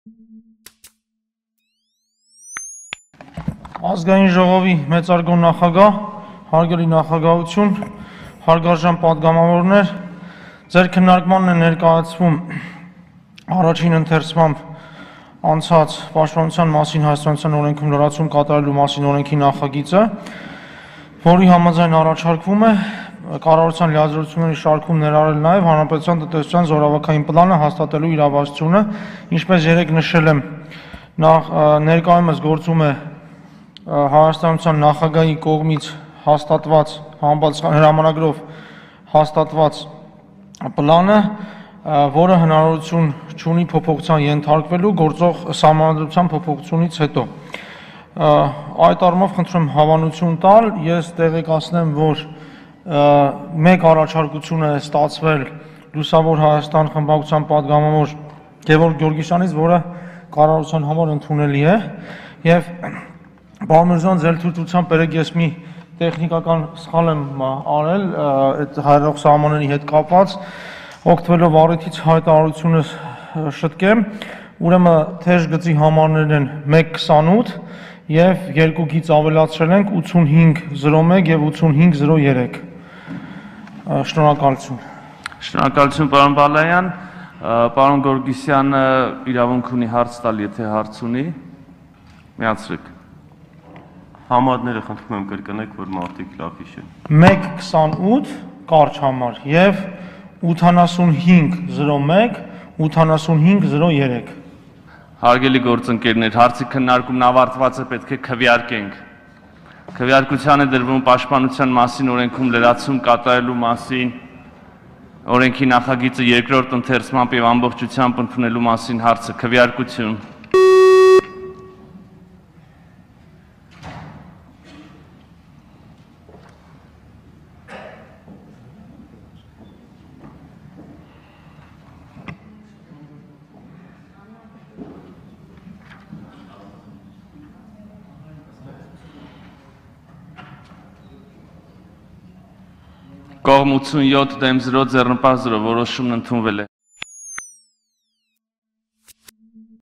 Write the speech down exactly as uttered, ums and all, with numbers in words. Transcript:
Ազգային ժողովի մեծարգո նախագահ, հարգելի նախագահություն, հարգարժան պատգամավորներ, ձեր քննարկմանն է ներկայացվում առաջին ընթերցմամբ անցած պաշտպանության մասին Հայաստանության օրենքում լրացում կատարելու մասին օրենքի նախագիծը, որի համաձայն առաջարկվում է կառավարության լիազորությունների շարքում ներառել նաև Հանրապետության տնտեսության զորավարքային պլանը հաստատելու իրավասությունը, ինչպես երեկ նշել եմ, ներկայումս գործում է Հայաստանության նախագահի կողմից հաստատված հրամանագրով հաստատված պլանը, որը հնարավորություն չունի փոփոխության ենթարկվելու գործող սահմանադրության փոփոխությունից հետո։ Այդ առումով խնդրում եմ հավանություն տալ, ես տեղեկացնեմ, որ մեկ առաջարկություն է ստացվել Լուսավոր Հայաստան խմբակցության պատգամավոր Գևորգ Գյորգիսյանից, որը կառավարության համար ընդունելի է, եւ Պարոն Միրզոյան, ձեր թույլտվությամբ երեք ես մի տեխնիկական սխալ եմ արել այդ հայերող սահմանների հետ կապված, օգտվելով առիթից հայտարարությունը շտկեմ, ուրեմն թեժ գծի համարներն են մեկ քսանութ եւ երկու գիծ ավելացրել ենք ութսունհինգ զրո մեկ եւ ութսունհինգ զրո երեք։ Շնորհակալություն։ Շնորհակալություն, պարոն Բալայան, պարոն Գորգիսյանը իրավունք ունի հարց տալ, եթե հարց ունի, միացրեք։ Համարները խնդրում եմ կրկնեք, որ մարդիկ լավ հիշեն։ մեկ քսանութ կարճ համար եւ ութանասունհինգ զրո մեկ, ութանասունհինգ զրո երեք։ Հարգելի գործընկերներ, հարցի քննարկումն ավարտված է, պետք է քվեարկենք։ Քվեարկության է դրվում պաշտպանության մասին օրենքում լրացում կատարելու մասին օրենքի նախագիծը երկրորդ ընթերցմամբ եւ ամբողջությամբ ընդունելու մասին հարցը քվեարկություն։ Կողմ ութսունյոթ դեմ զրո ձեռնպահ զրո որոշումն ընդունվել է։